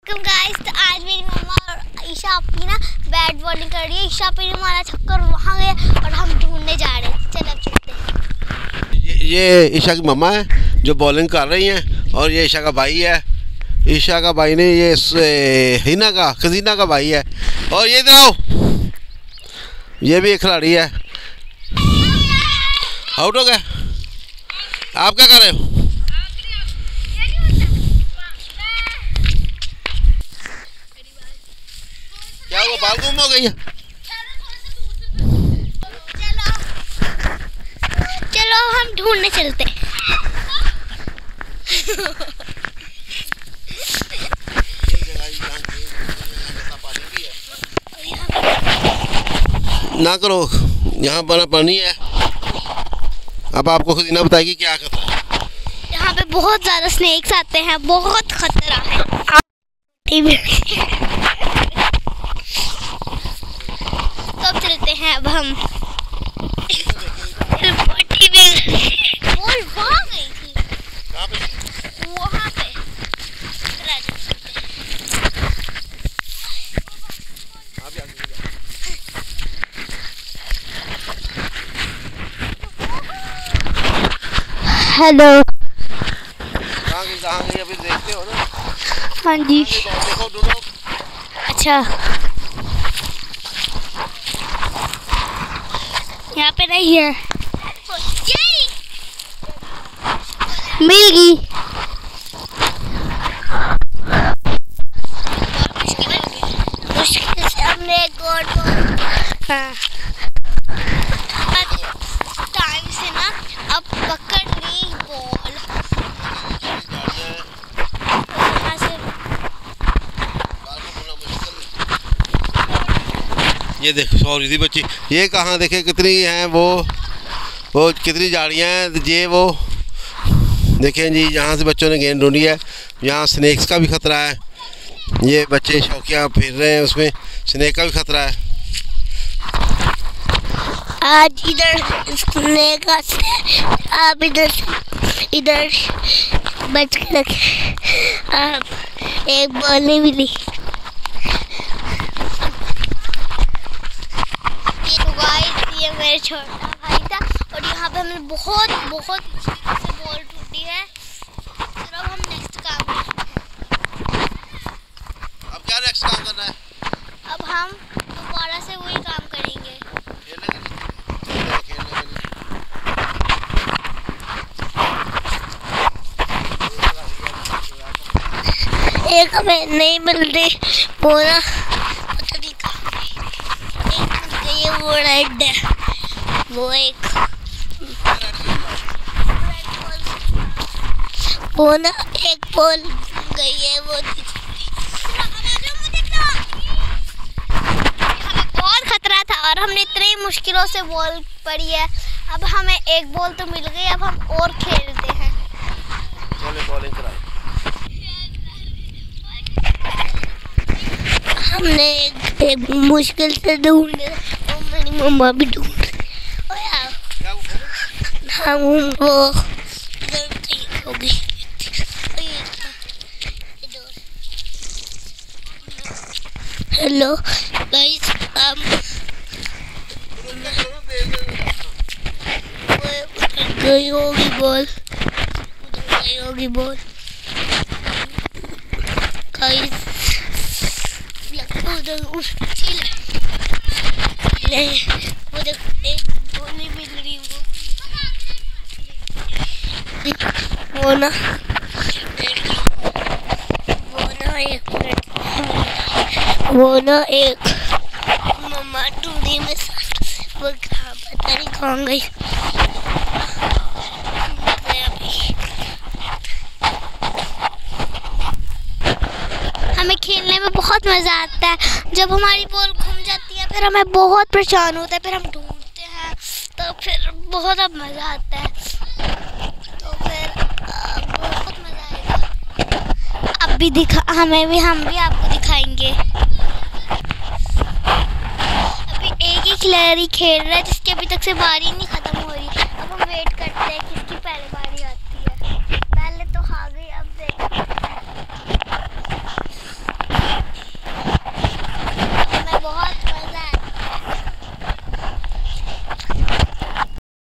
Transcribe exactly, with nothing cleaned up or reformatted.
Welcome guys. तो आज मेरी मम्मा और ईशा अपनी ना बैट बॉलिंग कर रही है। ईशा पे ने मारा छक्कर, वहाँ गए और हम ढूंढने जा रहे हैं। चल अब चलते हैं। ये, ये ईशा की मम्मा है जो बॉलिंग कर रही हैं और ये ईशा का भाई है। ईशा का भाई ने ये हिना का खजीना का भाई है। और ये इधर आओ, ये भी एक खिलाड़ी है। आउट हो गया। आप क्या कर रहे हो? क्या वो बाल गुम हो गई है? चलो चलो हम ढूंढने चलते हैं। ना करो, यहाँ बना पानी है। अब आपको खुद ना बताएगी क्या करता है। यहाँ पे बहुत ज्यादा स्नेक्स आते हैं, बहुत खतरा है। कब चलते हैं अब हम। बॉल वहाँ गई थी, वहाँ पे। हेलो, कहाँ गई कहाँ गई अभी देखते हो ना? हाँ जी। देखो ढूंढो। अच्छा, यहाँ पे नहीं है। मिल गई। मुश्किल से हमने एक गोल हाँ टाइम से ना अब पकड़ ली बॉल। यहाँ से ये देखो सॉरी थी बच्ची, ये कहाँ देखे कितनी हैं वो वो कितनी झाड़ियाँ हैं। ये वो देखें जी, यहाँ से बच्चों ने गेंद ढूंढी है। यहाँ स्नेक्स का भी खतरा है। ये बच्चे शौकिया फिर रहे हैं, उसमें स्नेक का भी खतरा है। आज इधर स्नेक का आप इधर इधर बच के रखे। आप एक बॉल नहीं मिली। ये तो गाइस, ये मेरा छोटा भाई था और यहाँ पे हमने बहुत बहुत मुश्किल से बॉल ढूंढी है। चलो हम नेक्स्ट काम करते हैं। अब क्या नेक्स्ट काम करना है? अब हम दोबारा से वही काम करेंगे। एक हमें नहीं मिल रही पूरा, पता नहीं कहाँ गई। एक वो रेड है, वो एक वो ना एक बॉल गई है वो। हमें बहुत खतरा था और हमने इतनी मुश्किलों से बॉल पड़ी है। अब हमें एक बॉल तो मिल गई, अब हम और खेलते हैं। चलो बॉलिंग कराएं। हमने एक, एक मुश्किल से ढूंढे और मेरी मम्मा भी ढूंढ रही। हम वो इधर हो गई। हेलो गाइस, हम गई होगी बॉल, उधर गई होगी बॉल गाइस। उधर उधर एक बॉल नहीं मिल रही। वो वो ना वो ना एक मिनट वो ना एक मम्मा ढूंढी में साथ वो कहाँ, पता नहीं कहाँ गई। हमें खेलने में बहुत मज़ा आता है। जब हमारी बॉल घूम जाती है फिर हमें बहुत परेशान होता है, फिर हम ढूंढते हैं तो फिर बहुत अब मज़ा आता है। तो फिर बहुत मज़ा आएगा। अब भी दिखा हमें भी हम भी आपको दिखाएंगे। अभी एक ही खिलाड़ी खेल रहा है जिसकी अभी तक से बारी नहीं ख़त्म हो रही। अब हम वेट करते हैं